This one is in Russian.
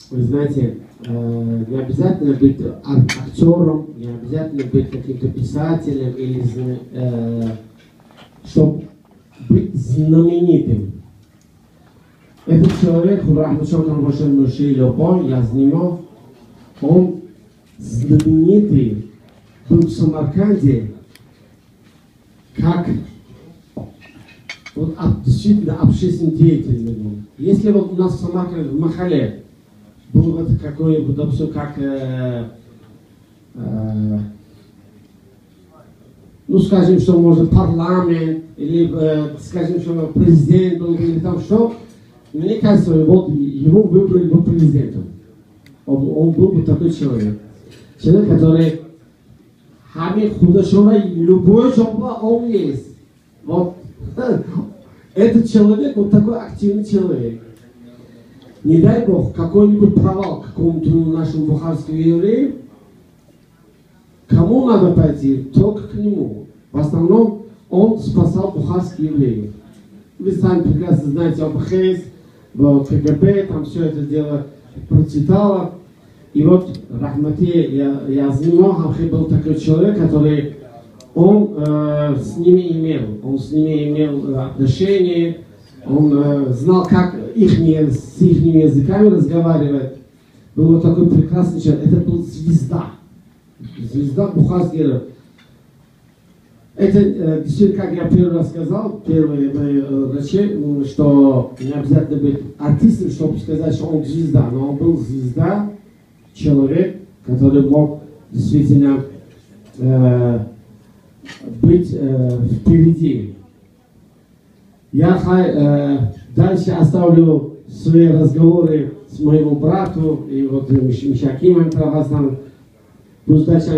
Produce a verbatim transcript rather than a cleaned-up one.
Вы знаете, э, не обязательно быть актером, не обязательно быть каким-то писателем, или, э, чтобы быть знаменитым. Этот человек, я Язнимов, он знаменитый был в Самарканде как вот, действительно общественный деятель. Если вот у нас в Самарканде, в Махале, был вот какой-нибудь, допустим, как, э, э, ну, скажем, что может парламент, или, э, скажем, что президент был, или там что, мне кажется, вот его выбрали бы президентом. Он, он был бы такой человек. Человек, который Хамид Худашова, любой жопа, он есть. Вот. Этот человек, вот такой активный человек. Не дай Бог, какой-нибудь провал какому-то нашему бухарскому еврею, кому надо пойти? Только к нему. В основном он спасал бухарских евреев. Вы сами прекрасно знаете об ХЭС, в КГБ, там все это дело процветало. И вот Рахмати Язнимов был такой человек, который он э, с ними имел, он с ними имел отношения, он э, знал, как их, с их языками разговаривать. Был вот такой прекрасный человек. Это был звезда. Звезда бухарских. Это э, действительно, как я первый раз сказал, первый э, речи, что не обязательно быть артистом, чтобы сказать, что он звезда. Но он был звезда, человек, который мог действительно э, быть э, впереди. Я э, дальше оставлю свои разговоры с моим братом и вот Мишакимом Травасом.